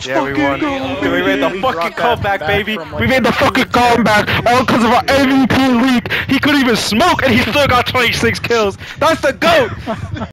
Let's fucking go! Dude, we made the fucking comeback, baby. We made the fucking comeback all because of our MVP leak. He couldn't even smoke and he still got 26 kills. That's the GOAT!